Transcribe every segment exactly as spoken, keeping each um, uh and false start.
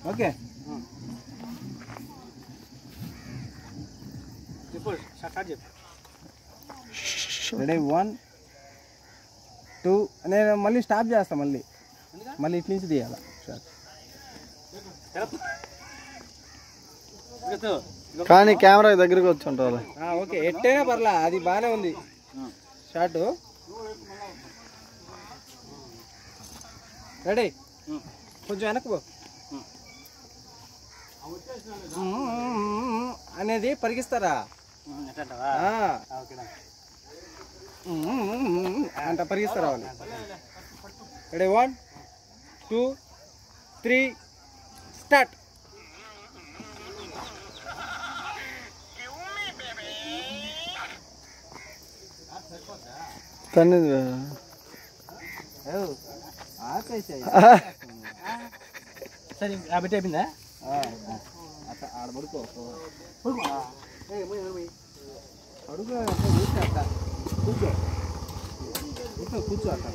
Okay చెప్పు start చెప్పు ready one two నేను మళ్ళీ స్టాప్ చేస్తాను మళ్ళీ మళ్ళీ ఇటు నుంచి తీయాలి కానీ కెమెరా దగ్గరికి వచ్చి ఉంటుంది ఓకే ఎట్టైనా పర్లా అది బాగానే ఉంది షార్ట్ రెడీ కొంచెం వెనక్కి పో అనేది పరిగిస్తారా అంట పరిగిస్తారా వాళ్ళు ready one two three start తన్ని సరే బిడ్డ అయిపోయిందా ఆడ పడుకో అడుగు కూర్చో అట్ట కూర్చో కూర్చో కూర్చో అట్ట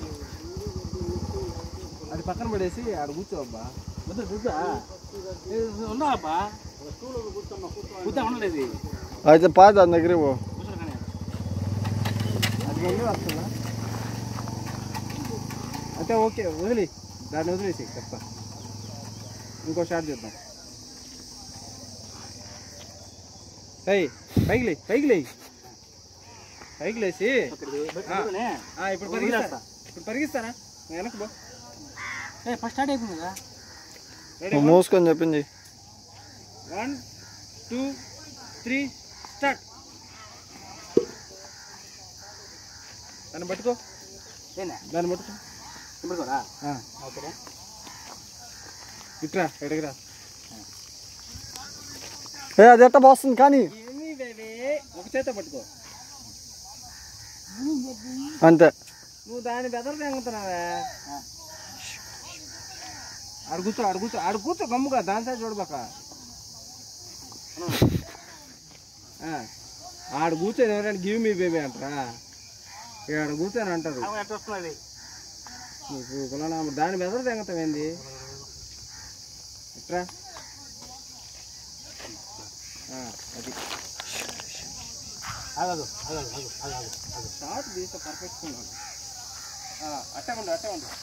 అది పక్కన పడేసి ఆడ కూర్చో అబ్బా వద్దు కూర్చో ఉన్నా అబ్బా కూర్చో ఉండలేదు అయితే పాత దాని దగ్గర పో అది వెళ్ళి వస్తుందా అయితే ఓకే వదిలి దాన్ని వదిలేసి చెప్తా ఇంకో షాట్ చేద్దాం అయ్యి పైకి లే పైకి లే పైకి లేసి ఇప్పుడు పరిగిస్తా ఇప్పుడు పరిగిస్తానా వెనక్కి బో ఫస్ట్ స్టార్ట్ అయిపోయింది కదా మూసుకొని చెప్పింది వన్ టూ త్రీ స్టార్ట్ దాన్ని పట్టుకో దాన్ని పట్టుకో పట్టుకోరా ఓకే ఇట్రా ఎడగరా ఏ అది ఎట్ట పోస్తుంది కానీ ఒక చేత పట్టుకో అంతే నువ్వు దాన్ని బెదరు తెంగుతున్నావే ఆడు కూర్చో ఆడు కూర్చో ఆడు కూర్చో గమ్ముగా దాని సైడ్ చూడబాక ఆడు కూర్చొని ఎవరైనా గివ్ మీ బేబీ అంటారా ఆడు కూర్చొని అంటారు నీకు కులానా దాని బెదరు తెంగుతావేంది ఇట్రా అది ఆగదు ఆగదు ఆగదు ఆగదు ఆగదు షార్ట్ తీస్తే పర్ఫెక్ట్గా ఉన్నాడు అట్టే ఉండు అట్టే ఉండు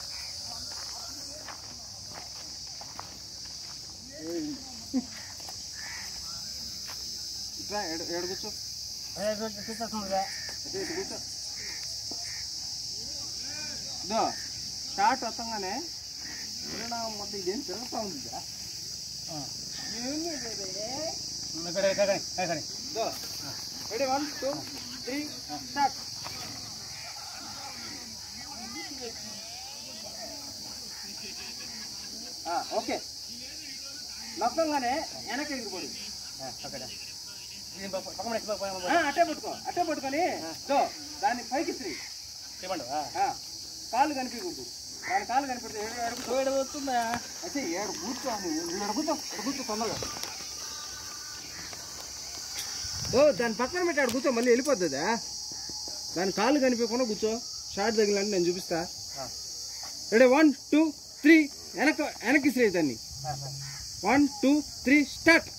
ఇట్లా ఏడు ఏడు కూర్చో ఇటు కూర్చో ఇదో షార్ట్ వస్తాగానే మొత్తం ఇదేం తిరుగుతూ ఉంది ready one two three start okay నొక్కంగానే వెనక్కి ఎగిరిపోదు అట్టే పట్టుకో అట్టే పట్టుకొని దాన్ని పైకి త్రీ కాళ్ళు కనిపించకూడదు దాని కాళ్ళు కనిపెడితే ఏడు వస్తుందా అయితే ఏడు కూర్చో ఏడు కూర్చో కూర్చో తొందరగా ఓ దాని పక్కన పెట్టి ఆడు కూర్చో మళ్ళీ వెళ్ళిపోతుందా దాని కాళ్ళు కనిపించకుండా కూర్చో షార్ట్ తగిలినట్టు నేను చూపిస్తా రెడీ వన్ టూ త్రీ వెనక వెనక్కి శ్రీ దాన్ని one two three start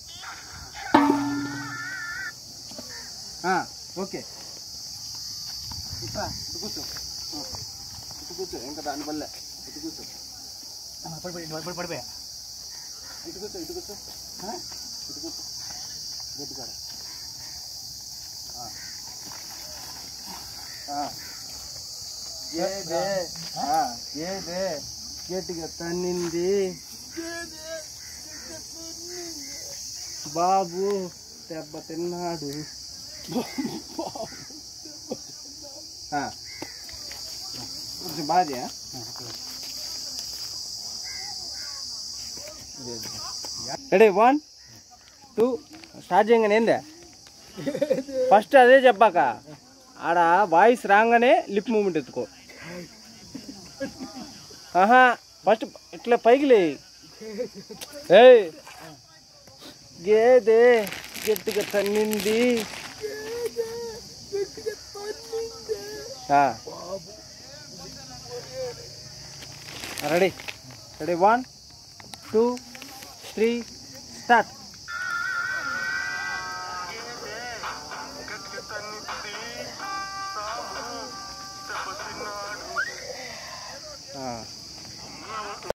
okay ఇట్లా ఇటు కూర్చో ఇటు కూర్చో ఇంకా దాని వల్ల ఇటు కూర్చో పడిపోయి పడిపోయా ఇటు కూర్చో ఇటు కూర్చో ఇటు కూర్చో గట్టి కాడ ఏదే ఏదే గట్టిగా తన్నింది బాబు దెబ్బ తిన్నాడు కొంచెం బాగా రెడీ వన్ టూ స్టార్ట్ చేయగానే ఏందే ఫస్ట్ అదే చెప్పాక ఆడ వాయిస్ రాగానే లిప్ మూమెంట్ ఎత్తుకో ఆహా ఫస్ట్ ఇట్లా పైకి లే ఏయ్ గేదే గట్టిగా తన్నింది ready ready one two three start. ఆ